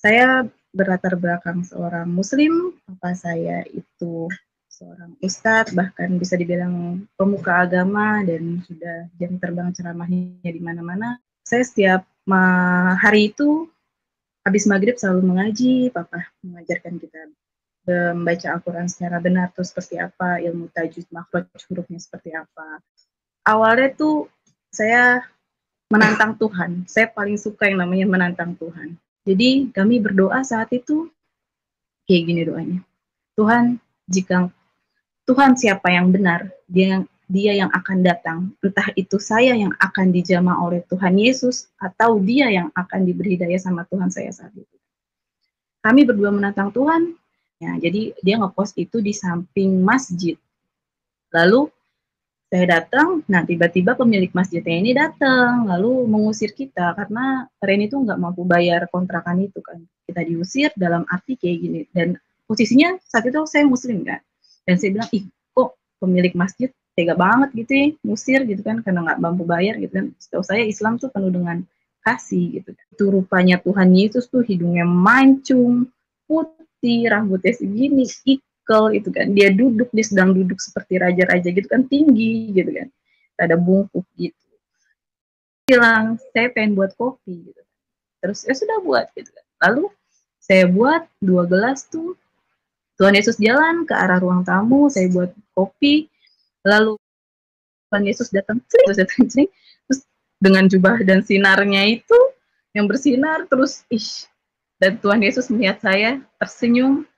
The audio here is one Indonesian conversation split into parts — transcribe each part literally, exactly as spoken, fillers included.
Saya berlatar belakang seorang muslim, papa saya itu seorang ustadz, bahkan bisa dibilang pemuka agama dan sudah jam terbang ceramahnya di mana-mana. Saya setiap ma hari itu habis maghrib selalu mengaji, papa mengajarkan kita membaca Al-Quran secara benar tuh seperti apa, ilmu tajwid, makhraj hurufnya seperti apa. Awalnya tuh saya menantang Tuhan. Saya paling suka yang namanya menantang Tuhan. Jadi kami berdoa saat itu kayak gini doanya. Tuhan, jika Tuhan siapa yang benar, dia yang dia yang akan datang. Entah itu saya yang akan dijamah oleh Tuhan Yesus atau dia yang akan diberi hidayah sama Tuhan saya saat itu. Kami berdua menantang Tuhan. Ya, jadi dia ngepost itu di samping masjid. Lalu saya datang, nah tiba-tiba pemilik masjidnya ini datang, lalu mengusir kita karena Reni itu nggak mampu bayar kontrakan itu kan. Kita diusir dalam arti kayak gini. Dan posisinya saat itu saya muslim kan. Dan saya bilang, ih kok pemilik masjid tega banget gitu ya, ngusir gitu kan, karena nggak mampu bayar gitu kan. Setahu saya Islam tuh penuh dengan kasih gitu. Itu rupanya Tuhan Yesus tuh hidungnya mancung, putih, rambutnya segini, itu kan, dia duduk, dia sedang duduk seperti raja-raja gitu kan, tinggi gitu kan, ada bungkuk gitu. Bilang, saya pengen buat kopi gitu. Terus ya sudah buat gitu kan. Lalu saya buat dua gelas tuh. Tuhan Yesus jalan ke arah ruang tamu, saya buat kopi. Lalu Tuhan Yesus datang, terus datang terus dengan jubah dan sinarnya itu yang bersinar terus, ish. Dan Tuhan Yesus melihat saya, tersenyum.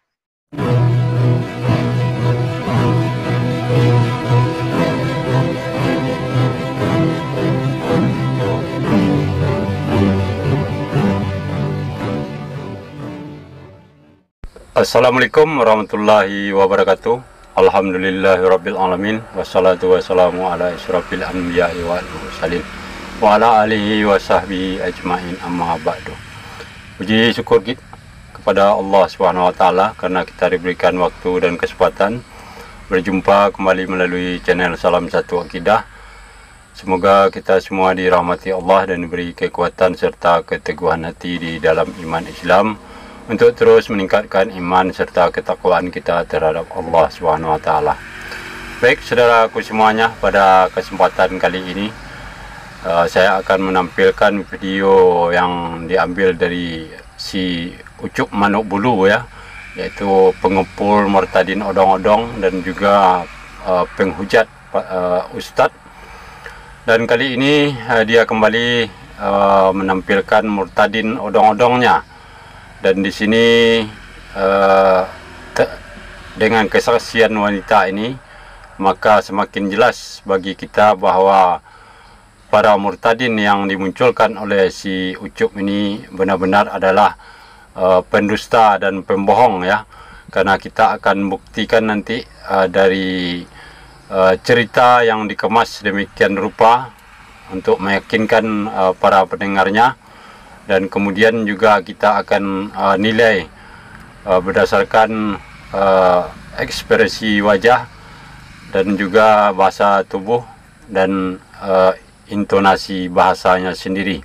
Assalamualaikum warahmatullahi wabarakatuh. Alhamdulillahirabbil alamin wassalatu wassalamu ala asyrafil anbiya'i wal mursalin wa ala alihi wa sahbihi ajmain, amma ba'du. Puji syukur kepada Allah Subhanahu wa taala karena kita diberikan waktu dan kesempatan berjumpa kembali melalui channel Salam Satu Akidah. Semoga kita semua dirahmati Allah dan diberi kekuatan serta keteguhan hati di dalam iman Islam untuk terus meningkatkan iman serta ketakwaan kita terhadap Allah Subhanahu wa taala. Baik, saudaraku semuanya, pada kesempatan kali ini uh, saya akan menampilkan video yang diambil dari si Ucup Manuk Bulu ya, yaitu pengepul murtadin odong-odong dan juga uh, penghujat uh, ustadz. Dan kali ini uh, dia kembali uh, menampilkan murtadin odong-odongnya. Dan di sini uh, dengan kesaksian wanita ini, maka semakin jelas bagi kita bahwa para murtadin yang dimunculkan oleh si Ucup ini benar-benar adalah uh, pendusta dan pembohong ya. Karena kita akan buktikan nanti uh, dari uh, cerita yang dikemas demikian rupa untuk meyakinkan uh, para pendengarnya. Dan kemudian juga kita akan uh, nilai uh, berdasarkan uh, ekspresi wajah dan juga bahasa tubuh dan uh, intonasi bahasanya sendiri.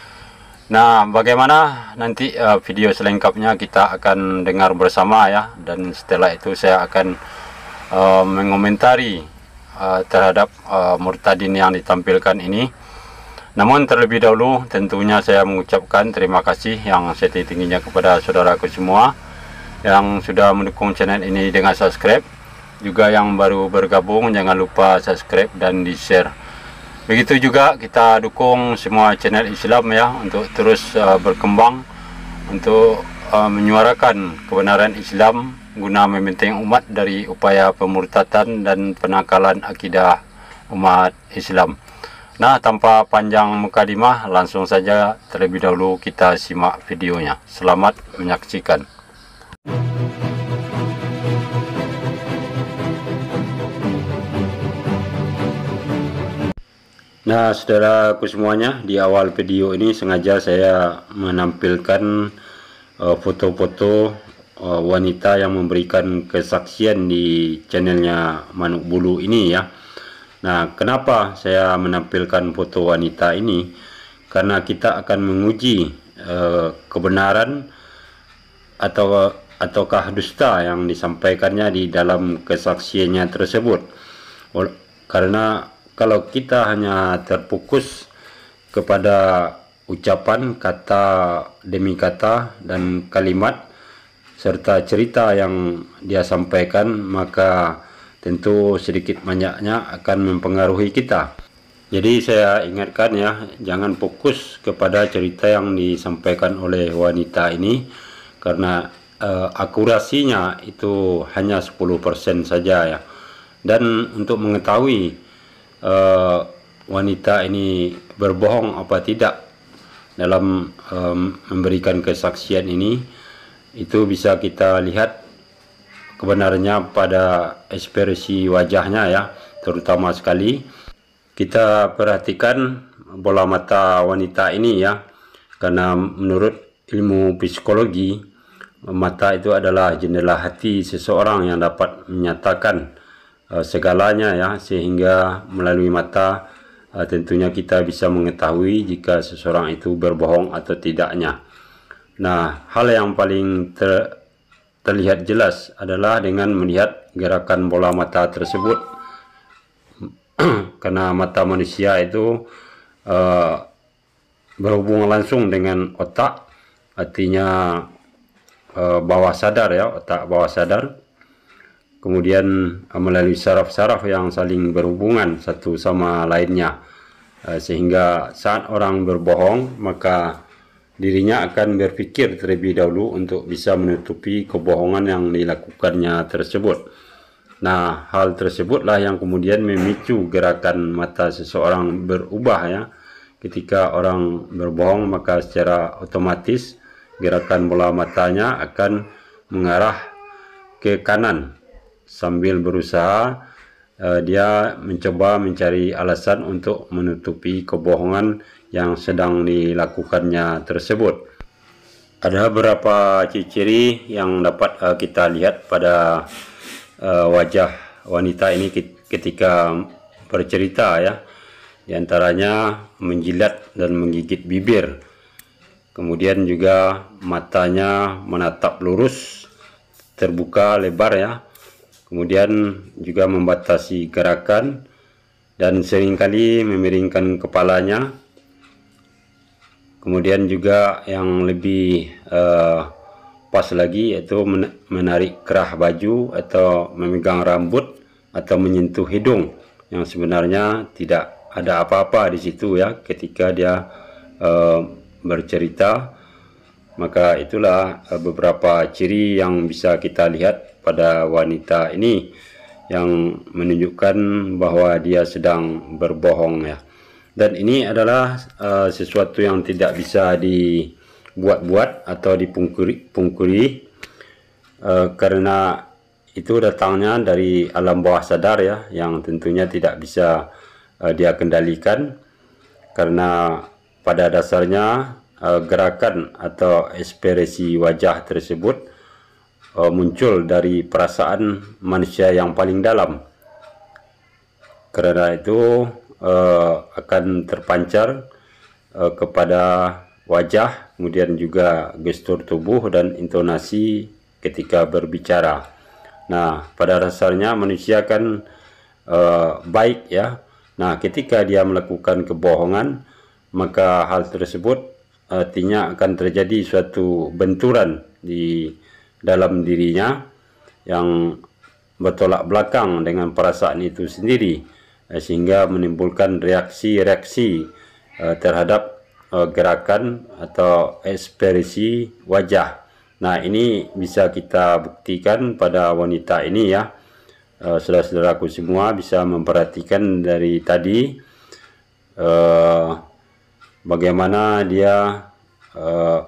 Nah, bagaimana nanti uh, video selengkapnya kita akan dengar bersama ya. Dan setelah itu saya akan uh, mengomentari uh, terhadap uh, murtadin yang ditampilkan ini. Namun terlebih dahulu tentunya saya mengucapkan terima kasih yang setinggi-tingginya kepada saudaraku semua yang sudah mendukung channel ini dengan subscribe. Juga yang baru bergabung jangan lupa subscribe dan di share. Begitu juga kita dukung semua channel Islam ya untuk terus uh, berkembang, untuk uh, menyuarakan kebenaran Islam guna membentengi umat dari upaya pemurtatan dan penangkalan akidah umat Islam. Nah, tanpa panjang mukadimah, langsung saja terlebih dahulu kita simak videonya. Selamat menyaksikan. Nah, saudaraku semuanya, di awal video ini sengaja saya menampilkan foto-foto uh, uh, wanita yang memberikan kesaksian di channelnya Manuk Bulu ini ya. Nah, kenapa saya menampilkan foto wanita ini? Karena kita akan menguji uh, kebenaran atau ataukah dusta yang disampaikannya di dalam kesaksiannya tersebut. Karena kalau kita hanya terfokus kepada ucapan, kata demi kata, dan kalimat serta cerita yang dia sampaikan, maka tentu sedikit banyaknya akan mempengaruhi kita. Jadi saya ingatkan ya, jangan fokus kepada cerita yang disampaikan oleh wanita ini, karena uh, akurasinya itu hanya sepuluh persen saja ya. Dan untuk mengetahui uh, wanita ini berbohong apa tidak dalam um, memberikan kesaksian ini, itu bisa kita lihat kebenarannya pada ekspresi wajahnya ya. Terutama sekali kita perhatikan bola mata wanita ini ya, karena menurut ilmu psikologi, mata itu adalah jendela hati seseorang yang dapat menyatakan uh, segalanya ya, sehingga melalui mata uh, tentunya kita bisa mengetahui jika seseorang itu berbohong atau tidaknya. Nah, hal yang paling ter, terlihat jelas adalah dengan melihat gerakan bola mata tersebut. Karena mata manusia itu uh, berhubungan langsung dengan otak, artinya uh, bawah sadar ya, otak bawah sadar. Kemudian uh, melalui saraf-saraf yang saling berhubungan satu sama lainnya, uh, sehingga saat orang berbohong maka dirinya akan berpikir terlebih dahulu untuk bisa menutupi kebohongan yang dilakukannya tersebut. Nah, hal tersebutlah yang kemudian memicu gerakan mata seseorang berubah ya. Ketika orang berbohong, maka secara otomatis gerakan bola matanya akan mengarah ke kanan sambil berusaha uh, dia mencoba mencari alasan untuk menutupi kebohongan yang sedang dilakukannya tersebut. Ada beberapa ciri-ciri yang dapat uh, kita lihat pada Uh, wajah wanita ini ketika bercerita ya. Di antaranya menjilat dan menggigit bibir, kemudian juga matanya menatap lurus terbuka lebar ya, kemudian juga membatasi gerakan dan seringkali memiringkan kepalanya. Kemudian juga yang lebih uh, pas lagi yaitu menarik kerah baju atau memegang rambut atau menyentuh hidung, yang sebenarnya tidak ada apa-apa di situ ya ketika dia uh, bercerita. Maka itulah uh, beberapa ciri yang bisa kita lihat pada wanita ini yang menunjukkan bahwa dia sedang berbohong ya. Dan ini adalah uh, sesuatu yang tidak bisa di buat-buat atau dipungkiri-pungkiri, uh, karena itu datangnya dari alam bawah sadar ya, yang tentunya tidak bisa uh, dia kendalikan, karena pada dasarnya uh, gerakan atau ekspresi wajah tersebut uh, muncul dari perasaan manusia yang paling dalam. Karena itu uh, akan terpancar uh, kepada wajah, kemudian juga gestur tubuh dan intonasi ketika berbicara. Nah, pada dasarnya manusia kan uh, baik ya. Nah, ketika dia melakukan kebohongan, maka hal tersebut artinya akan terjadi suatu benturan di dalam dirinya yang bertolak belakang dengan perasaan itu sendiri, eh, sehingga menimbulkan reaksi-reaksi eh, terhadap gerakan atau ekspresi wajah. Nah, ini bisa kita buktikan pada wanita ini ya. Uh, saudara-saudaraku semua bisa memperhatikan dari tadi uh, bagaimana dia uh,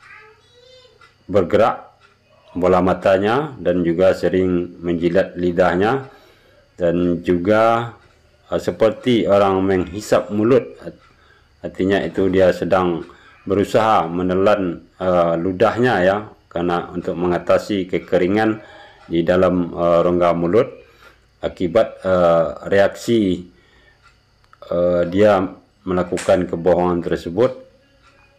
bergerak bola matanya dan juga sering menjilat lidahnya, dan juga uh, seperti orang menghisap mulut. Artinya itu dia sedang berusaha menelan uh, ludahnya ya, karena untuk mengatasi kekeringan di dalam uh, rongga mulut akibat uh, reaksi uh, dia melakukan kebohongan tersebut.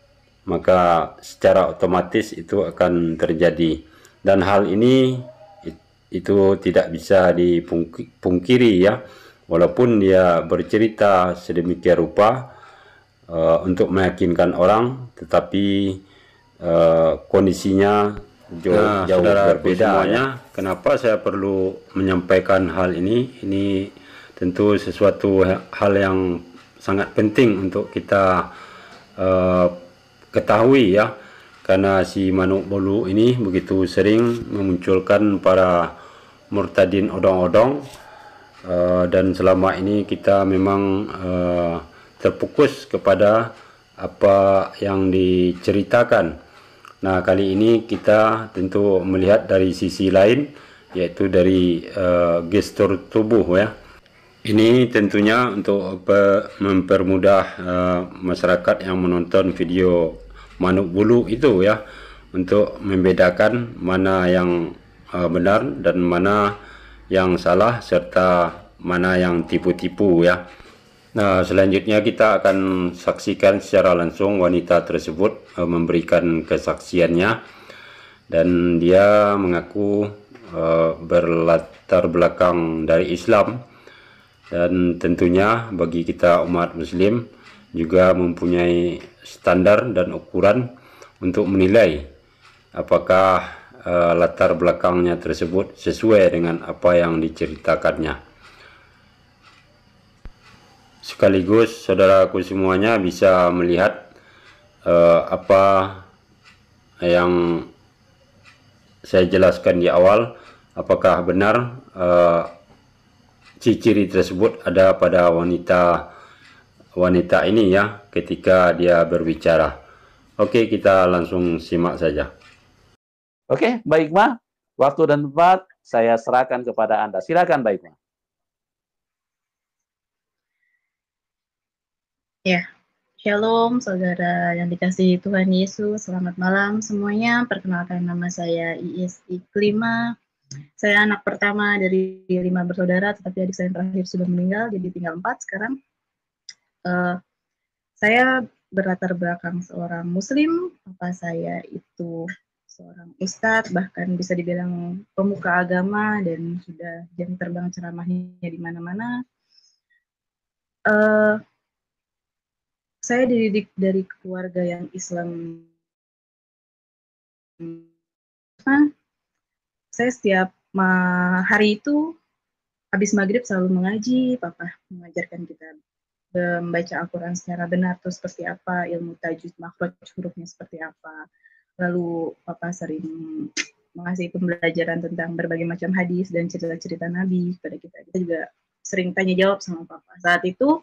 maka secara otomatis itu akan terjadi. Dan hal ini itu tidak bisa dipungkiri ya, walaupun dia bercerita sedemikian rupa uh, untuk meyakinkan orang, tetapi uh, kondisinya jauh, nah, jauh berbeda semuanya. Kenapa saya perlu menyampaikan hal ini? Ini tentu sesuatu hal yang sangat penting untuk kita uh, ketahui ya, karena si Manuk Bulu ini begitu sering memunculkan para murtadin odong-odong, uh, dan selama ini kita memang uh, terfokus kepada apa yang diceritakan. Nah, kali ini kita tentu melihat dari sisi lain, yaitu dari uh, gestur tubuh ya. Ini tentunya untuk mempermudah uh, masyarakat yang menonton video Manuk Bulu itu ya, untuk membedakan mana yang uh, benar dan mana yang salah, serta mana yang tipu-tipu ya. Nah, selanjutnya kita akan saksikan secara langsung wanita tersebut uh, memberikan kesaksiannya, dan dia mengaku uh, berlatar belakang dari Islam. Dan tentunya bagi kita umat muslim juga mempunyai standar dan ukuran untuk menilai apakah uh, latar belakangnya tersebut sesuai dengan apa yang diceritakannya. Sekaligus saudaraku semuanya bisa melihat uh, apa yang saya jelaskan di awal, apakah benar uh, ciri-ciri tersebut ada pada wanita wanita ini ya, ketika dia berbicara. Oke, kita langsung simak saja. Oke, Mbak Hikmah, waktu dan tempat saya serahkan kepada Anda. Silakan, Mbak Hikmah. Ya, Shalom saudara yang dikasihi Tuhan Yesus. Selamat malam semuanya. Perkenalkan, nama saya Iis Iklima. Saya anak pertama dari lima bersaudara, tetapi adik saya yang terakhir sudah meninggal, jadi tinggal empat sekarang. Uh, saya berlatar belakang seorang Muslim. Papa saya itu seorang ustadz, bahkan bisa dibilang pemuka agama, dan sudah jam terbang ceramahnya di mana-mana. Uh, saya dididik dari keluarga yang Islam. Nah, saya setiap hari itu habis maghrib selalu mengaji. Papa mengajarkan kita membaca Al-Quran secara benar, terus seperti apa, ilmu tajwid, makhraj hurufnya seperti apa. Lalu Papa sering mengasih pembelajaran tentang berbagai macam hadis dan cerita-cerita Nabi kepada kita. Kita juga sering tanya jawab sama Papa. Saat itu,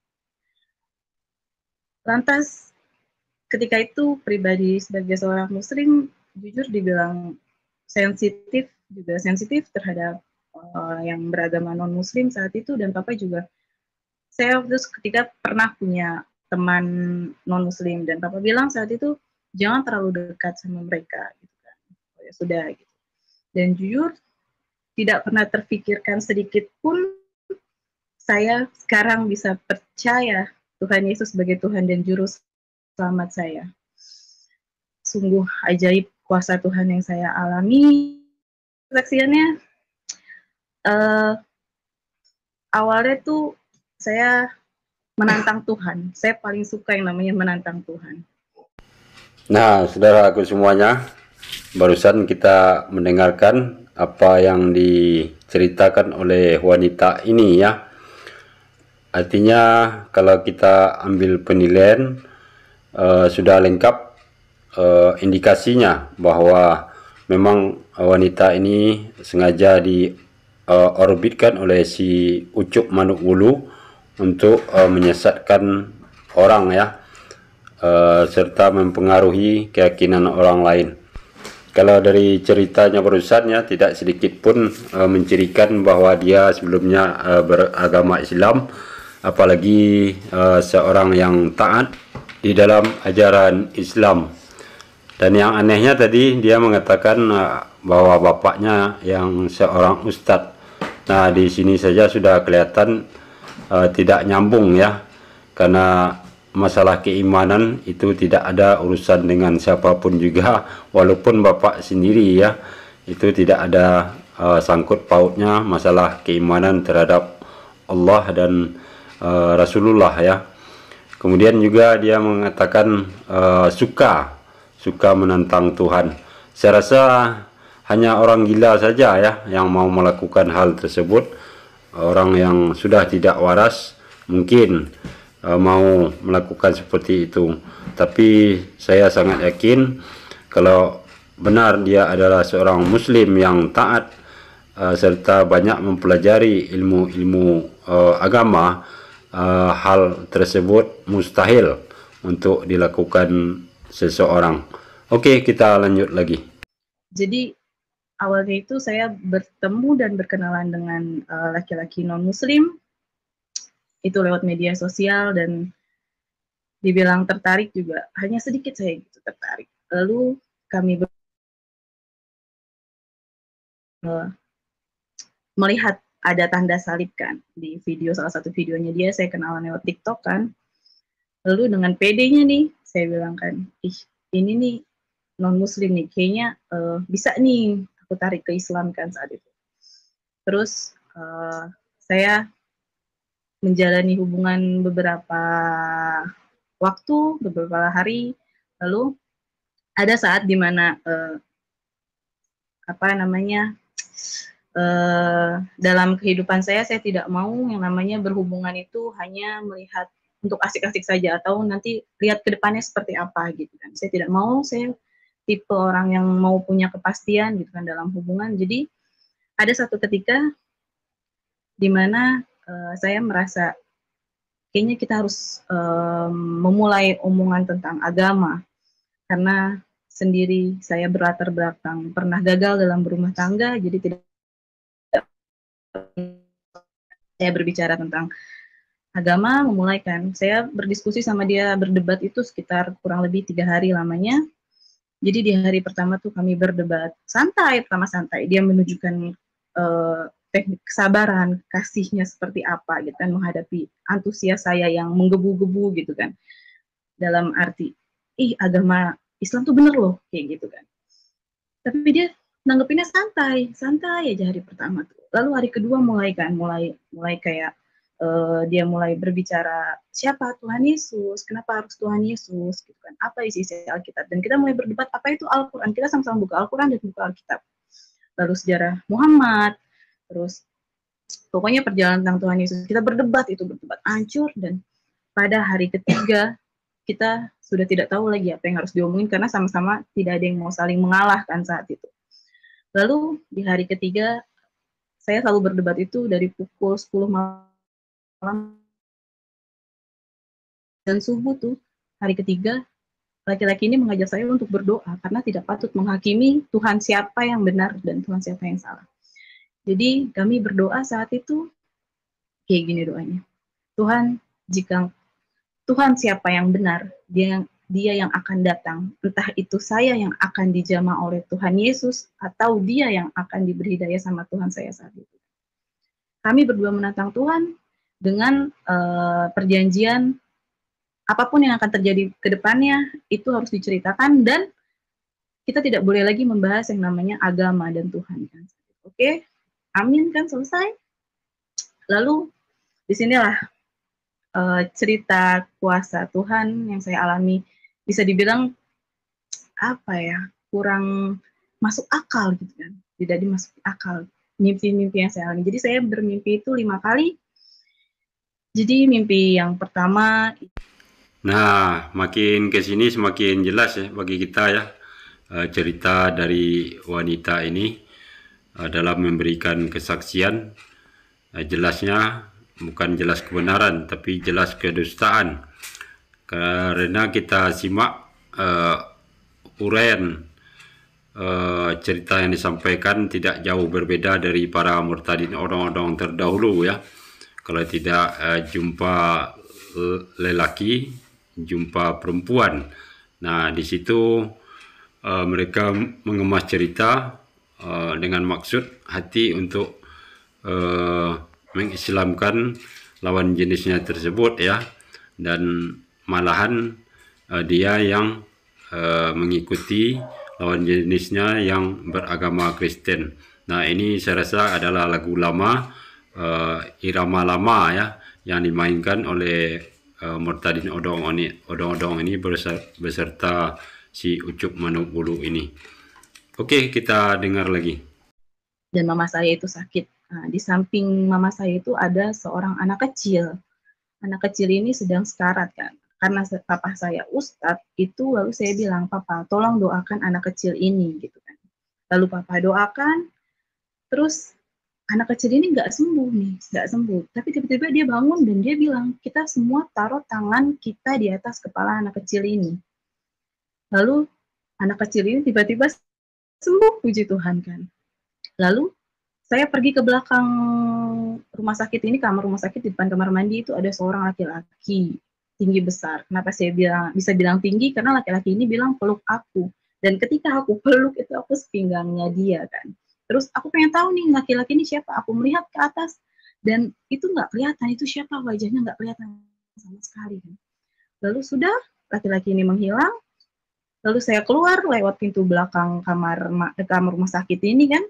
lantas ketika itu pribadi sebagai seorang Muslim, jujur dibilang sensitif, juga sensitif terhadap uh, yang beragama non-muslim saat itu. Dan Papa juga, saya terus ketika pernah punya teman non-muslim, dan Papa bilang saat itu jangan terlalu dekat sama mereka gitu kan. Oh, ya sudah gitu. Dan jujur tidak pernah terfikirkan sedikit pun saya sekarang bisa percaya Tuhan Yesus sebagai Tuhan dan Juru Selamat saya. Sungguh ajaib kuasa Tuhan yang saya alami. Kesaksiannya uh, awalnya tuh saya menantang Tuhan. Saya paling suka yang namanya menantang Tuhan. Nah, saudaraku semuanya, barusan kita mendengarkan apa yang diceritakan oleh wanita ini ya. Artinya kalau kita ambil penilaian, uh, sudah lengkap uh, indikasinya bahwa memang wanita ini sengaja diorbitkan uh, oleh si Ucup Manuk Bulu untuk uh, menyesatkan orang ya, uh, serta mempengaruhi keyakinan orang lain. Kalau dari ceritanya barusan ya, tidak sedikit pun uh, mencirikan bahwa dia sebelumnya uh, beragama Islam, apalagi uh, seorang yang taat di dalam ajaran Islam. Dan yang anehnya tadi dia mengatakan uh, bahwa bapaknya yang seorang ustadz. Nah, di sini saja sudah kelihatan uh, tidak nyambung ya, karena masalah keimanan itu tidak ada urusan dengan siapapun juga, walaupun bapak sendiri ya, itu tidak ada uh, sangkut pautnya masalah keimanan terhadap Allah dan uh, Rasulullah ya. Kemudian juga dia mengatakan uh, suka suka menantang Tuhan. Saya rasa hanya orang gila saja ya yang mau melakukan hal tersebut. Orang yang sudah tidak waras mungkin uh, mau melakukan seperti itu. Tapi saya sangat yakin kalau benar dia adalah seorang muslim yang taat uh, serta banyak mempelajari ilmu-ilmu uh, agama, uh, hal tersebut mustahil untuk dilakukan seseorang. Oke, kita lanjut lagi. Jadi awalnya itu saya bertemu dan berkenalan dengan laki-laki uh, non-muslim itu lewat media sosial, dan dibilang tertarik juga hanya sedikit saya gitu tertarik. Lalu kami ber- uh, melihat ada tanda salib kan di video, salah satu videonya dia, saya kenalan lewat TikTok kan. Lalu dengan pedenya nih saya bilang kan, ih ini nih non-muslim nih, kayaknya uh, bisa nih aku tarik ke Islam kan saat itu. Terus uh, saya menjalani hubungan beberapa waktu, beberapa hari, lalu ada saat dimana uh, apa namanya uh, dalam kehidupan saya, saya tidak mau yang namanya berhubungan itu hanya melihat untuk asik-asik saja atau nanti lihat ke depannya seperti apa gitu kan. Saya tidak mau, saya tipe orang yang mau punya kepastian gitu kan dalam hubungan. Jadi ada satu ketika di mana uh, saya merasa kayaknya kita harus um, memulai omongan tentang agama, karena sendiri saya berlatar belakang pernah gagal dalam berumah tangga, jadi tidak saya berbicara tentang agama. Memulai kan saya berdiskusi sama dia, berdebat itu sekitar kurang lebih tiga hari lamanya. Jadi di hari pertama tuh kami berdebat santai, pertama santai. Dia menunjukkan uh, teknik kesabaran, kasihnya seperti apa gitu kan, menghadapi antusias saya yang menggebu-gebu gitu kan. Dalam arti, ih agama Islam tuh bener loh, kayak gitu kan. Tapi dia nanggepinnya santai, santai aja hari pertama tuh. Lalu hari kedua mulai kan, mulai mulai kayak Uh, dia mulai berbicara siapa Tuhan Yesus, kenapa harus Tuhan Yesus, gitu kan, apa isi-isi Alkitab, dan kita mulai berdebat apa itu Al-Quran, kita sama-sama buka Al-Quran dan buka Alkitab, lalu sejarah Muhammad, terus pokoknya perjalanan tentang Tuhan Yesus, kita berdebat, itu berdebat hancur, dan pada hari ketiga kita sudah tidak tahu lagi apa yang harus diomongin, karena sama-sama tidak ada yang mau saling mengalahkan saat itu. Lalu di hari ketiga saya selalu berdebat itu dari pukul sepuluh malam dan subuh tuh hari ketiga, laki-laki ini mengajak saya untuk berdoa karena tidak patut menghakimi Tuhan siapa yang benar dan Tuhan siapa yang salah. Jadi kami berdoa saat itu kayak gini doanya, Tuhan, jika Tuhan siapa yang benar, dia dia yang akan datang, entah itu saya yang akan dijamah oleh Tuhan Yesus atau dia yang akan diberi hidayah sama Tuhan saya saat itu. Kami berdua menantang Tuhan dengan uh, perjanjian apapun yang akan terjadi ke depannya itu harus diceritakan, dan kita tidak boleh lagi membahas yang namanya agama dan Tuhan kan. Oke, amin kan, selesai. Lalu disinilah uh, cerita kuasa Tuhan yang saya alami, bisa dibilang apa ya, kurang masuk akal gitu kan, tidak dimasuki akal mimpi-mimpi yang saya alami. Jadi saya bermimpi itu lima kali. Jadi mimpi yang pertama. Nah, makin ke sini semakin jelas ya bagi kita ya cerita dari wanita ini dalam memberikan kesaksian. Jelasnya bukan jelas kebenaran tapi jelas kedustaan. Karena kita simak uh, uraian uh, cerita yang disampaikan tidak jauh berbeda dari para murtadin, orang-orang terdahulu ya. Kalau tidak uh, jumpa lelaki, jumpa perempuan. Nah, di situ uh, mereka mengemas cerita uh, dengan maksud hati untuk uh, mengislamkan lawan jenisnya tersebut ya, dan malahan uh, dia yang uh, mengikuti lawan jenisnya yang beragama Kristen. Nah, ini saya rasa adalah lagu lama, uh, irama lama ya, yang dimainkan oleh uh, Murtadin Odong ini, Odong-Odong ini beserta si Ucup Manuk Bulu ini. Oke, kita dengar lagi. Dan mama saya itu sakit. Nah, di samping mama saya itu ada seorang anak kecil. Anak kecil ini sedang sekarat kan. Karena papa saya ustadz, itu lalu saya bilang, papa tolong doakan anak kecil ini gitu kan. Lalu papa doakan, terus anak kecil ini nggak sembuh nih, nggak sembuh. Tapi tiba-tiba dia bangun dan dia bilang, kita semua taruh tangan kita di atas kepala anak kecil ini. Lalu anak kecil ini tiba-tiba sembuh, puji Tuhan kan. Lalu saya pergi ke belakang rumah sakit ini, kamar rumah sakit, di depan kamar mandi itu ada seorang laki-laki tinggi besar. Kenapa saya bilang bisa bilang tinggi? Karena laki-laki ini bilang peluk aku. Dan ketika aku peluk itu aku sepinggangnya dia kan. Terus aku pengen tahu nih laki-laki ini siapa. Aku melihat ke atas dan itu nggak kelihatan itu siapa, wajahnya nggak kelihatan sama sekali kan. Lalu sudah laki-laki ini menghilang. Lalu saya keluar lewat pintu belakang kamar kamar rumah sakit ini kan.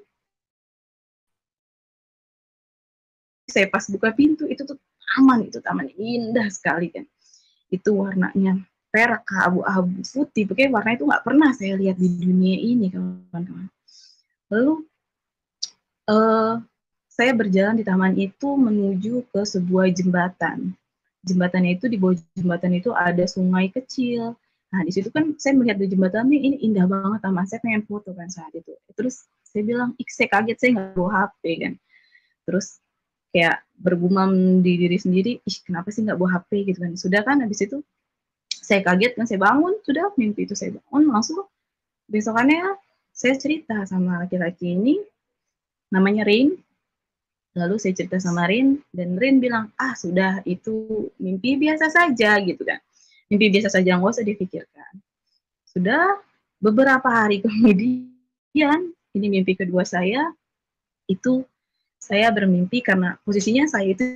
Saya pas buka pintu itu tuh taman, itu taman indah sekali kan. Itu warnanya perak, abu-abu, putih, pokoknya warna itu nggak pernah saya lihat di dunia ini kawan-kawan. Lalu uh, saya berjalan di taman itu menuju ke sebuah jembatan. Jembatannya itu, di bawah jembatan itu ada sungai kecil. Nah di situ kan saya melihat di jembatan ini, ini indah banget taman, saya pengen foto kan saat itu. Terus saya bilang, ik saya kaget, saya nggak bawa H P kan. Terus kayak bergumam di diri sendiri, ih kenapa sih nggak bawa H P gitu kan. Sudah kan habis itu saya kaget kan, saya bangun, sudah mimpi itu saya bangun, langsung besokannya saya cerita sama laki-laki ini, namanya Rin. Lalu saya cerita sama Rin, dan Rin bilang, ah sudah itu mimpi biasa saja gitu kan. Mimpi biasa saja, nggak usah dipikirkan. Sudah beberapa hari kemudian, ini mimpi kedua saya, itu saya bermimpi karena posisinya saya itu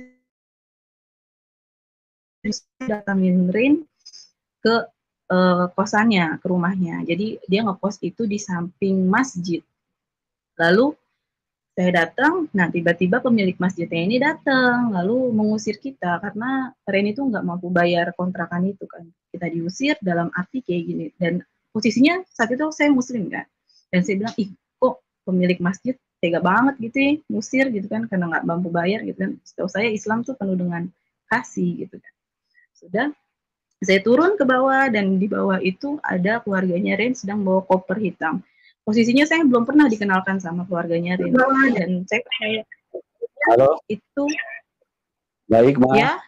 datangin Rin ke uh, kosannya, ke rumahnya. Jadi dia ngekos itu di samping masjid. Lalu saya datang, nah tiba-tiba pemilik masjidnya ini datang, lalu mengusir kita karena Rin itu nggak mampu bayar kontrakan itu kan. Kita diusir dalam arti kayak gini. Dan posisinya saat itu saya muslim kan. Dan saya bilang, ih kok pemilik masjid tega banget gitu ya, musir gitu kan, karena nggak mampu bayar gitu kan. Setahu saya Islam tuh penuh dengan kasih gitu kan. Sudah, saya turun ke bawah dan di bawah itu ada keluarganya Rin sedang bawa koper hitam. Posisinya saya belum pernah dikenalkan sama keluarganya Rin dan saya kayak halo itu baik Ma. Ya.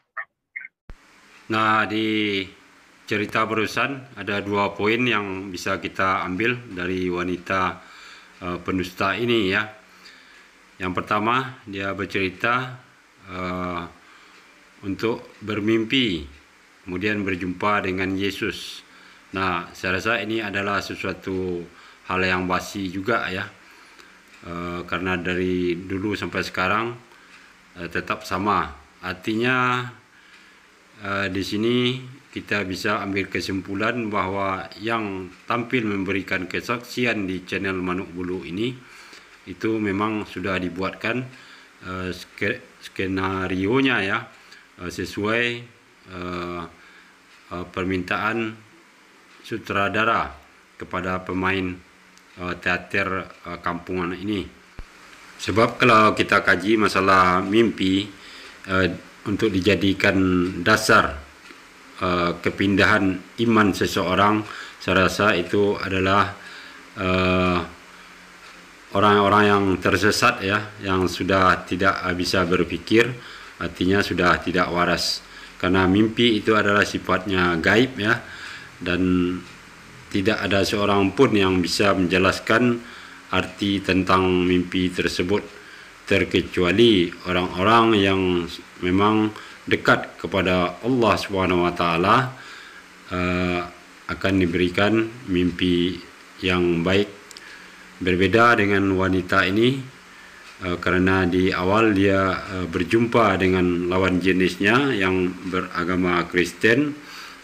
Nah di cerita barusan ada dua poin yang bisa kita ambil dari wanita uh, pendusta ini ya. Yang pertama, dia bercerita uh, untuk bermimpi, kemudian berjumpa dengan Yesus. Nah, saya rasa ini adalah sesuatu hal yang basi juga ya, uh, karena dari dulu sampai sekarang uh, tetap sama. Artinya uh, di sini kita bisa ambil kesimpulan bahwa yang tampil memberikan kesaksian di channel Manuk Bulu ini itu memang sudah dibuatkan uh, skenario-nya ya, uh, sesuai uh, uh, permintaan sutradara kepada pemain uh, teater uh, kampungan ini. Sebab kalau kita kaji masalah mimpi uh, untuk dijadikan dasar uh, kepindahan iman seseorang, saya rasa itu adalah uh, orang-orang yang tersesat ya, yang sudah tidak bisa berpikir, artinya sudah tidak waras. Karena mimpi itu adalah sifatnya gaib ya, dan tidak ada seorang pun yang bisa menjelaskan arti tentang mimpi tersebut, terkecuali orang-orang yang memang dekat kepada Allah Subhanahu wa taala uh, akan diberikan mimpi yang baik. Berbeda dengan wanita ini uh, karena di awal dia uh, berjumpa dengan lawan jenisnya yang beragama Kristen,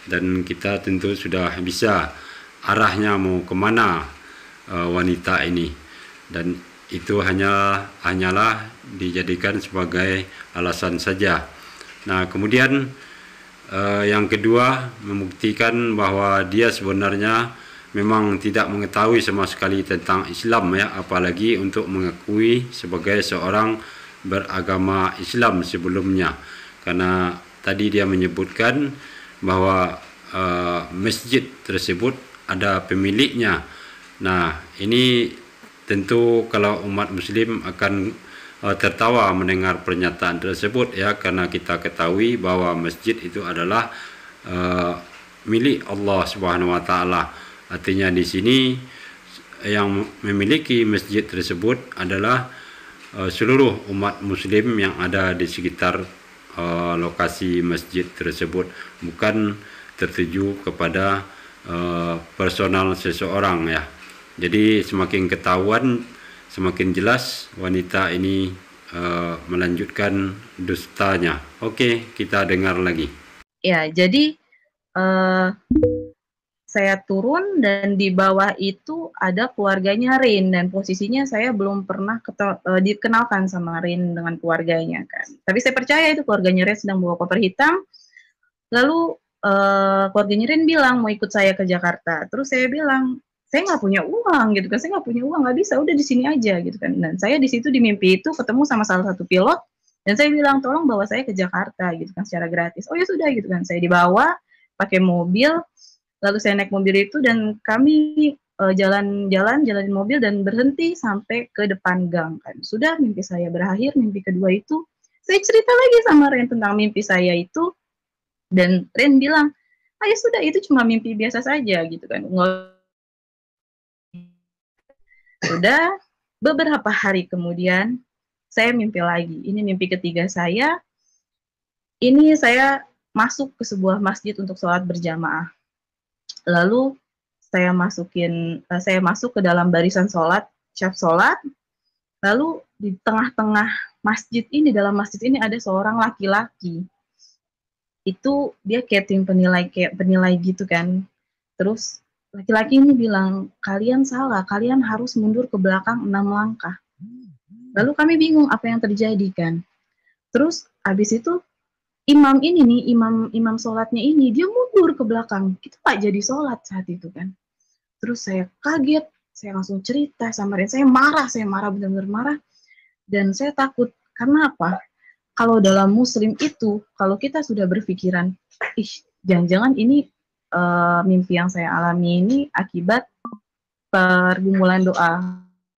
dan kita tentu sudah bisa arahnya mau kemana uh, wanita ini, dan itu hanya hanyalah dijadikan sebagai alasan saja. Nah, kemudian uh, yang kedua, membuktikan bahwa dia sebenarnya memang tidak mengetahui sama sekali tentang Islam, ya, apalagi untuk mengakui sebagai seorang beragama Islam sebelumnya. Karena tadi dia menyebutkan bahwa uh, masjid tersebut ada pemiliknya. Nah, ini tentu kalau umat muslim akan uh, tertawa mendengar pernyataan tersebut, ya, karena kita ketahui bahwa masjid itu adalah uh, milik Allah Subhanahu wa taala. Artinya di sini yang memiliki masjid tersebut adalah uh, seluruh umat muslim yang ada di sekitar uh, lokasi masjid tersebut, bukan tertuju kepada uh, personal seseorang, ya. Jadi semakin ketahuan, semakin jelas wanita ini uh, melanjutkan dustanya. Oke, kita dengar lagi. Ya, jadi uh, saya turun dan di bawah itu ada keluarganya Rin, dan posisinya saya belum pernah keto, uh, dikenalkan sama Rin dengan keluarganya kan. Tapi saya percaya itu keluarganya Rin sedang bawa koper hitam. Lalu uh, keluarganya Rin bilang mau ikut saya ke Jakarta. Terus saya bilang, saya nggak punya uang gitu kan, saya nggak punya uang, nggak bisa, udah di sini aja gitu kan. Dan saya di situ di mimpi itu ketemu sama salah satu pilot, dan saya bilang tolong bawa saya ke Jakarta gitu kan secara gratis. Oh ya sudah gitu kan, saya dibawa pakai mobil, lalu saya naik mobil itu dan kami jalan-jalan, uh, jalanin mobil dan berhenti sampai ke depan gang kan. Sudah mimpi saya berakhir, mimpi kedua itu saya cerita lagi sama Ren tentang mimpi saya itu, dan Ren bilang, ah ya sudah itu cuma mimpi biasa saja gitu kan. Nggak. Sudah beberapa hari kemudian saya mimpi lagi. Ini mimpi ketiga saya. Ini saya masuk ke sebuah masjid untuk sholat berjamaah. Lalu saya masukin, saya masuk ke dalam barisan sholat, syaf sholat. Lalu di tengah-tengah masjid ini, dalam masjid ini ada seorang laki-laki. Itu dia kayak tim penilai, kayak penilai gitu kan. Terus laki-laki ini bilang, kalian salah, kalian harus mundur ke belakang enam langkah. Lalu kami bingung apa yang terjadi kan. Terus habis itu imam ini nih, imam imam sholatnya ini, dia mundur ke belakang. Kita nggak jadi sholat saat itu kan. Terus saya kaget, saya langsung cerita sama Ren. Saya marah, saya marah, benar-benar marah. Dan saya takut, karena apa? Kalau dalam muslim itu, kalau kita sudah berpikiran, ih, jangan-jangan ini Uh, mimpi yang saya alami ini akibat pergumulan doa,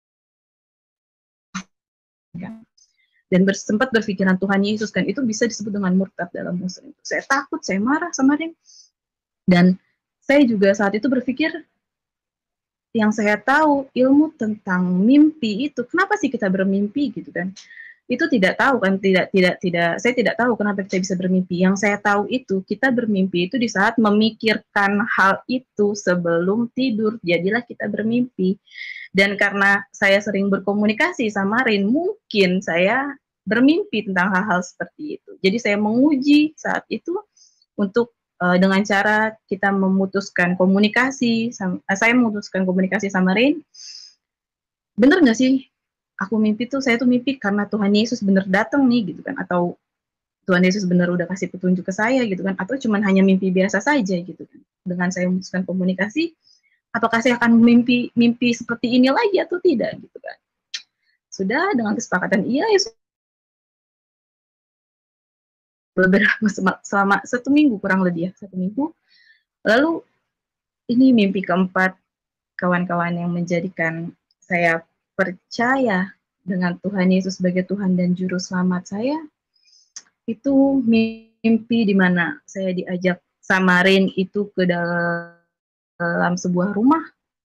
dan sempat berpikiran Tuhan Yesus kan, itu bisa disebut dengan murtad dalam muslim. Saya takut, saya marah sama dia, dan saya juga saat itu berpikir, yang saya tahu ilmu tentang mimpi itu, kenapa sih kita bermimpi gitu kan? Itu tidak tahu kan, tidak tidak tidak saya tidak tahu kenapa kita bisa bermimpi. Yang saya tahu itu kita bermimpi itu di saat memikirkan hal itu sebelum tidur, jadilah kita bermimpi. Dan karena saya sering berkomunikasi sama Rin, mungkin saya bermimpi tentang hal-hal seperti itu. Jadi saya menguji saat itu untuk uh, dengan cara kita memutuskan komunikasi, sama, uh, saya memutuskan komunikasi sama Rin. Bener nggak sih? Aku mimpi tuh, saya tuh mimpi karena Tuhan Yesus bener datang nih gitu kan, atau Tuhan Yesus bener udah kasih petunjuk ke saya gitu kan, atau cuman hanya mimpi biasa saja gitu kan. Dengan saya memutuskan komunikasi, apakah saya akan mimpi mimpi seperti ini lagi atau tidak gitu kan. Sudah dengan kesepakatan iya ya, beberapa selama satu minggu kurang lebih ya, satu minggu. Lalu ini mimpi keempat, kawan-kawan, yang menjadikan saya percaya dengan Tuhan Yesus sebagai Tuhan dan Juru Selamat saya. Itu mimpi di mana saya diajak sama Rin itu ke dalam sebuah rumah.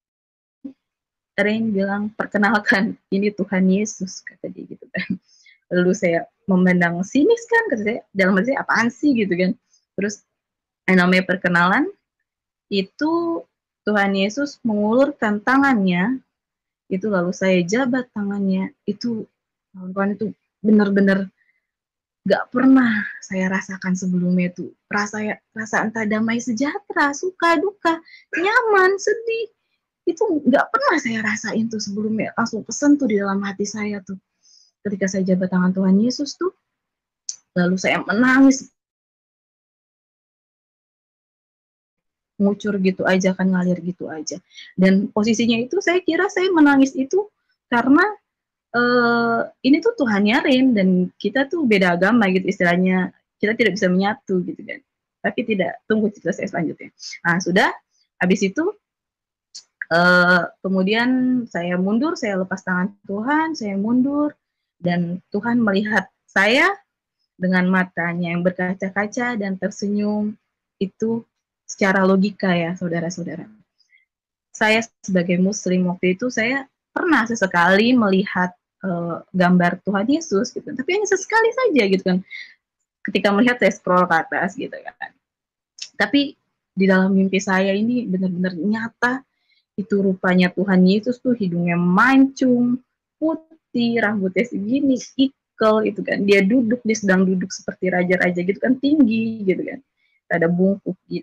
Rin bilang, perkenalkan, ini Tuhan Yesus, kata dia gitu kan. Lalu saya memandang sinis kan, kata saya, dalam hati saya, apaan sih gitu kan. Terus yang namanya perkenalan, itu Tuhan Yesus mengulurkan tangannya, itu lalu saya jabat tangannya, itu kawan-kawan, itu benar-benar nggak pernah saya rasakan sebelumnya itu. Rasa rasa entah damai sejahtera, suka, duka, nyaman, sedih. Itu nggak pernah saya rasain tuh sebelumnya. Langsung pesen tuh di dalam hati saya tuh. Ketika saya jabat tangan Tuhan Yesus tuh, lalu saya menangis. Ngucur gitu aja kan, ngalir gitu aja. Dan posisinya itu saya kira saya menangis itu karena uh, ini tuh Tuhannya Rin dan kita tuh beda agama gitu istilahnya, kita tidak bisa menyatu gitu kan. Tapi tidak, tunggu cerita saya selanjutnya. Nah sudah, habis itu uh, kemudian saya mundur, saya lepas tangan Tuhan, saya mundur, dan Tuhan melihat saya dengan matanya yang berkaca-kaca dan tersenyum. Itu secara logika ya saudara-saudara. Saya sebagai muslim waktu itu saya pernah sesekali melihat uh, gambar Tuhan Yesus gitu, tapi hanya sesekali saja gitu kan. Ketika melihat saya scroll ke atas gitu kan. Tapi di dalam mimpi saya ini benar-benar nyata, itu rupanya Tuhan Yesus tuh hidungnya mancung, putih, rambutnya segini, ikel itu kan. Dia duduk, dia sedang duduk seperti raja-raja gitu kan, tinggi gitu kan. Ada bungkuk gitu.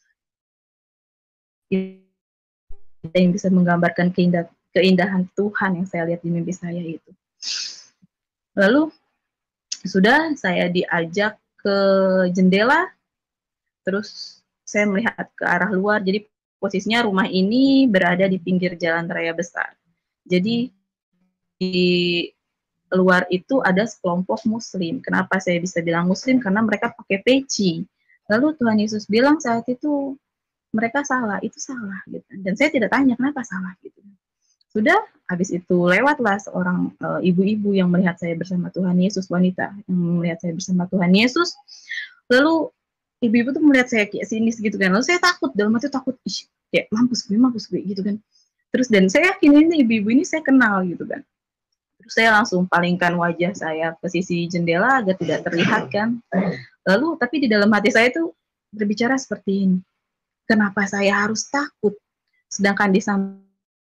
Yang bisa menggambarkan keindah, keindahan Tuhan yang saya lihat di mimpi saya itu. Lalu sudah saya diajak ke jendela, terus saya melihat ke arah luar. Jadi posisinya rumah ini berada di pinggir jalan raya besar. Jadi di luar itu ada sekelompok muslim. Kenapa saya bisa bilang muslim? Karena mereka pakai peci. Lalu Tuhan Yesus bilang saat itu, mereka salah, itu salah gitu. Dan saya tidak tanya kenapa salah gitu. Sudah, habis itu lewatlah seorang uh, ibu-ibu yang melihat saya bersama Tuhan Yesus, wanita yang melihat saya bersama Tuhan Yesus. Lalu ibu-ibu tuh melihat saya kayak sinis gitu kan. Lalu saya takut, dalam hati takut, ih, kayak mampus gue, mampus gue gitu kan. Terus dan saya yakin ini ibu-ibu ini saya kenal gitu kan. Terus saya langsung palingkan wajah saya ke sisi jendela agar tidak terlihat kan. Lalu tapi di dalam hati saya tuh berbicara seperti ini. Kenapa saya harus takut? Sedangkan di samping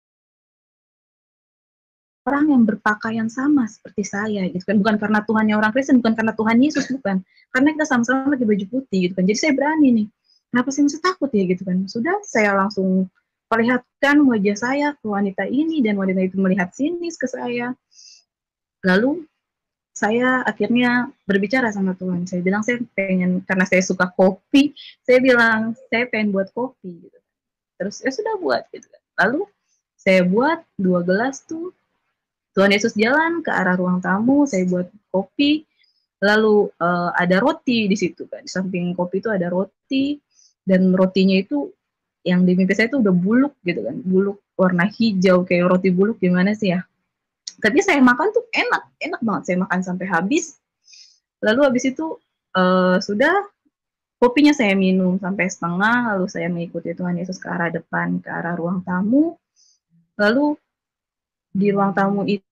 orang yang berpakaian sama seperti saya gitu kan, bukan karena Tuhannya orang Kristen, bukan karena Tuhan Yesus, bukan, karena kita sama-sama pakai baju putih gitu kan. Jadi saya berani nih, kenapa sih mesti takut ya gitu kan. Sudah, saya langsung perlihatkan wajah saya ke wanita ini, dan wanita itu melihat sinis ke saya. Lalu saya akhirnya berbicara sama Tuhan. Saya bilang saya pengen, karena saya suka kopi, saya bilang saya pengen buat kopi gitu. Terus ya sudah buat gitu kan. Lalu saya buat dua gelas tuh. Tuhan Yesus jalan ke arah ruang tamu, saya buat kopi, lalu uh, ada roti di situ kan. Di samping kopi itu ada roti, dan rotinya itu yang di mimpi saya itu udah buluk gitu kan, buluk warna hijau kayak roti buluk, gimana sih ya. Tapi saya makan tuh enak, enak banget, saya makan sampai habis. Lalu habis itu uh, sudah, kopinya saya minum sampai setengah, lalu saya mengikuti Tuhan Yesus ke arah depan, ke arah ruang tamu. Lalu di ruang tamu itu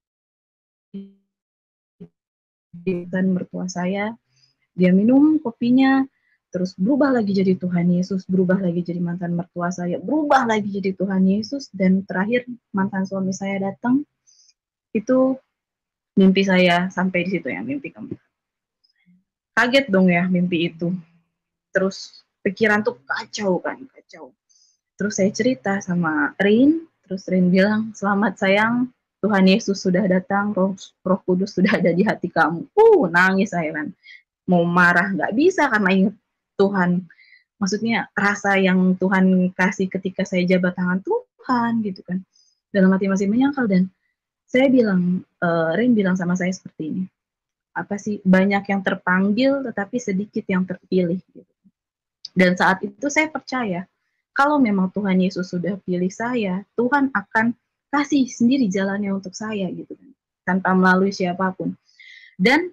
dan mertua saya, dia minum kopinya, terus berubah lagi jadi Tuhan Yesus, berubah lagi jadi mantan mertua saya, berubah lagi jadi Tuhan Yesus, dan terakhir mantan suami saya datang. Itu mimpi saya sampai di situ ya, mimpi kamu. Kaget dong ya mimpi itu. Terus pikiran tuh kacau kan, kacau. Terus saya cerita sama Rin, terus Rin bilang, selamat sayang, Tuhan Yesus sudah datang, roh, roh kudus sudah ada di hati kamu. Uh, nangis saya kan. Mau marah nggak bisa karena ingat Tuhan. Maksudnya rasa yang Tuhan kasih ketika saya jabat tangan Tuhan gitu kan. Dalam hati masih menyangkal, dan saya bilang, uh, Rin bilang sama saya seperti ini. Apa sih, banyak yang terpanggil tetapi sedikit yang terpilih gitu. Dan saat itu saya percaya, kalau memang Tuhan Yesus sudah pilih saya, Tuhan akan kasih sendiri jalannya untuk saya gitu kan, tanpa melalui siapapun. Dan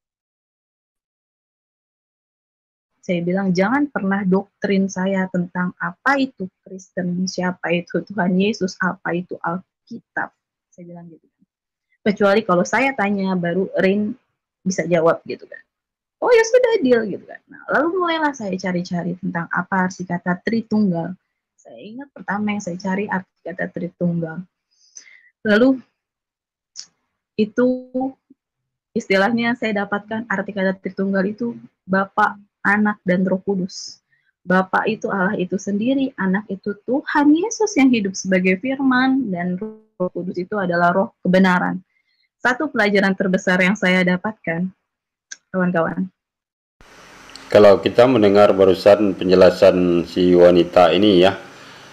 saya bilang, jangan pernah doktrin saya tentang apa itu Kristen, siapa itu Tuhan Yesus, apa itu Alkitab. Saya bilang gitu kan. Kecuali kalau saya tanya, baru Rin bisa jawab gitu kan. Oh ya sudah, deal gitu kan. Nah, lalu mulailah saya cari-cari tentang apa arti kata Tritunggal. Saya ingat pertama yang saya cari arti kata Tritunggal. Lalu itu istilahnya saya dapatkan arti kata Tritunggal itu Bapa, Anak, dan Roh Kudus. Bapa itu Allah itu sendiri, Anak itu Tuhan Yesus yang hidup sebagai firman, dan Roh Kudus itu adalah roh kebenaran. Satu pelajaran terbesar yang saya dapatkan, kawan-kawan. Kalau kita mendengar barusan penjelasan si wanita ini ya,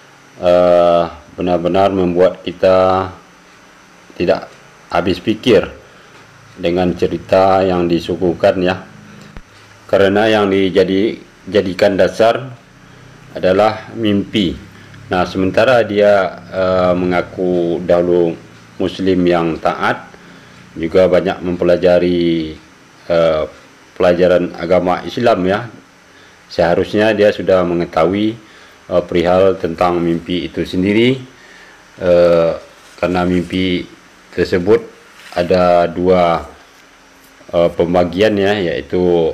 benar-benar uh, membuat kita tidak habis pikir dengan cerita yang disuguhkan ya. Karena yang dijadikan dasar adalah mimpi. Nah, sementara dia uh, mengaku dahulu Muslim yang taat, juga banyak mempelajari uh, pelajaran agama Islam ya, seharusnya dia sudah mengetahui uh, perihal tentang mimpi itu sendiri, uh, karena mimpi tersebut ada dua uh, pembagian ya, yaitu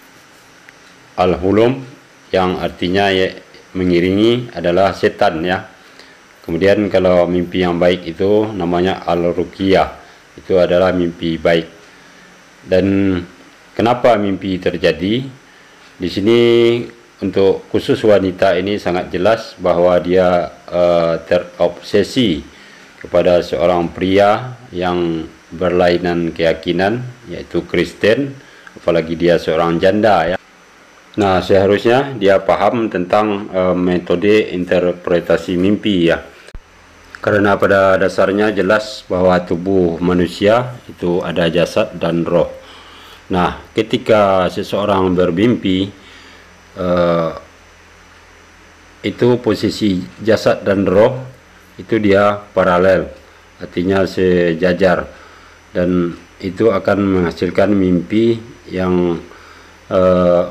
al-hulum yang artinya ya, mengiringi adalah setan ya. Kemudian kalau mimpi yang baik itu namanya al-ruqyah, itu adalah mimpi baik. Dan kenapa mimpi terjadi? Di sini untuk khusus wanita ini sangat jelas bahwa dia uh, terobsesi kepada seorang pria yang berlainan keyakinan, yaitu Kristen, apalagi dia seorang janda ya. Nah, seharusnya dia paham tentang uh, metode interpretasi mimpi ya. Karena pada dasarnya jelas bahwa tubuh manusia itu ada jasad dan roh. Nah, ketika seseorang bermimpi, uh, itu posisi jasad dan roh itu dia paralel, artinya sejajar, dan itu akan menghasilkan mimpi yang uh,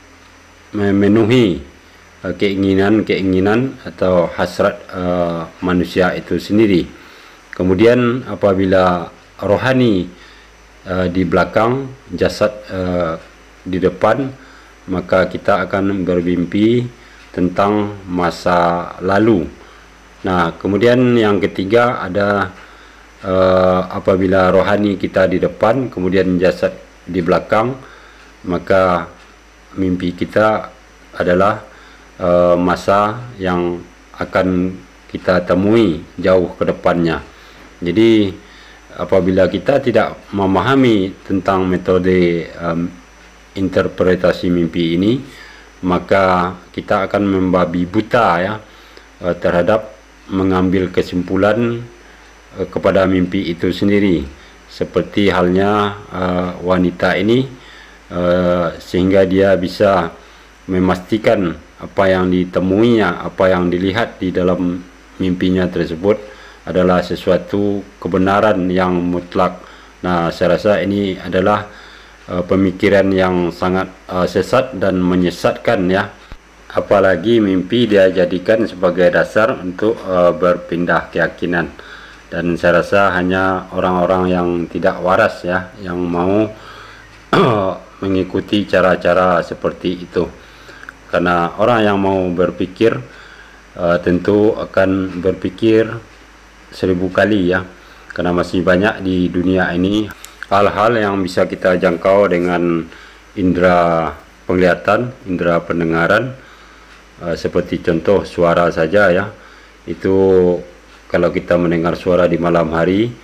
memenuhi uh, keinginan-keinginan atau hasrat uh, manusia itu sendiri. Kemudian apabila rohani Uh, di belakang, jasad uh, di depan, maka kita akan bermimpi tentang masa lalu. Nah, kemudian yang ketiga ada uh, apabila rohani kita di depan, kemudian jasad di belakang, maka mimpi kita adalah uh, masa yang akan kita temui jauh ke depannya. Jadi apabila kita tidak memahami tentang metode um, interpretasi mimpi ini, maka kita akan membabi buta ya uh, terhadap mengambil kesimpulan uh, kepada mimpi itu sendiri, seperti halnya uh, wanita ini, uh, sehingga dia bisa memastikan apa yang ditemuinya, apa yang dilihat di dalam mimpinya tersebut adalah sesuatu kebenaran yang mutlak. Nah, saya rasa ini adalah uh, pemikiran yang sangat uh, sesat dan menyesatkan ya. Apalagi mimpi dia jadikan sebagai dasar untuk uh, berpindah keyakinan. Dan saya rasa hanya orang-orang yang tidak waras ya yang mau mengikuti cara-cara seperti itu. Karena orang yang mau berpikir uh, tentu akan berpikir seribu kali ya, karena masih banyak di dunia ini hal-hal yang bisa kita jangkau dengan indera penglihatan, indera pendengaran, uh, seperti contoh suara saja ya. Itu kalau kita mendengar suara di malam hari,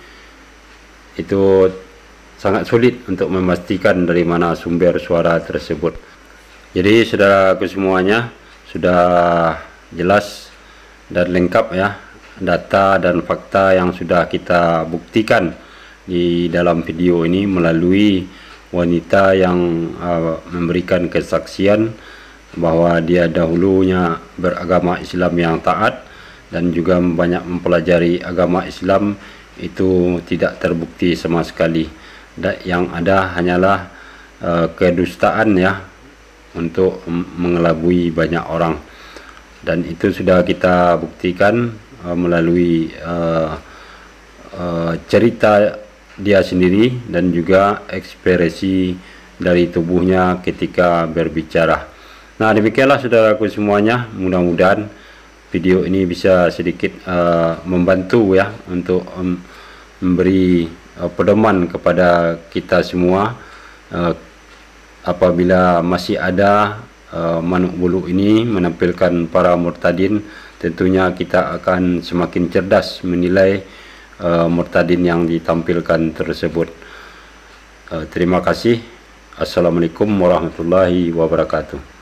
itu sangat sulit untuk memastikan dari mana sumber suara tersebut. Jadi saudaraku semuanya, sudah jelas dan lengkap ya data dan fakta yang sudah kita buktikan di dalam video ini melalui wanita yang uh, memberikan kesaksian bahwa dia dahulunya beragama Islam yang taat dan juga banyak mempelajari agama Islam, itu tidak terbukti sama sekali. Dan yang ada hanyalah uh, kedustaan ya untuk mengelabui banyak orang, dan itu sudah kita buktikan Uh, melalui uh, uh, cerita dia sendiri dan juga ekspresi dari tubuhnya ketika berbicara. Nah, demikianlah saudaraku semuanya, mudah-mudahan video ini bisa sedikit uh, membantu ya untuk um, memberi uh, pedoman kepada kita semua. Uh, apabila masih ada uh, manuk bulu ini menampilkan para murtadin, tentunya kita akan semakin cerdas menilai uh, murtadin yang ditampilkan tersebut. Uh, terima kasih. Assalamualaikum warahmatullahi wabarakatuh.